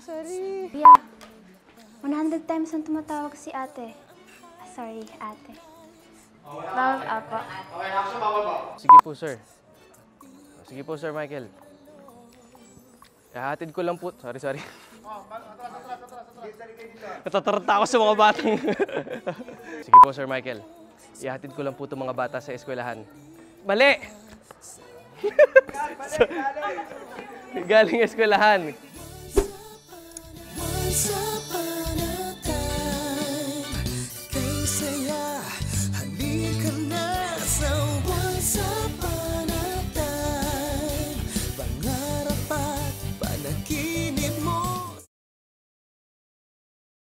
Sorry. Yeah. 100 times ang tumatawag si ate. Sorry, ate. Bawal ako. Sige po, sir. Sige po, Sir Michael. Ihahatid ko lang po. Sorry. Natataranta ako sa mga batang. Sige po, Sir Michael. Ihahatid ko lang po itong mga bata sa eskwelahan. Mali! Galing eskwelahan. Once upon a time, they say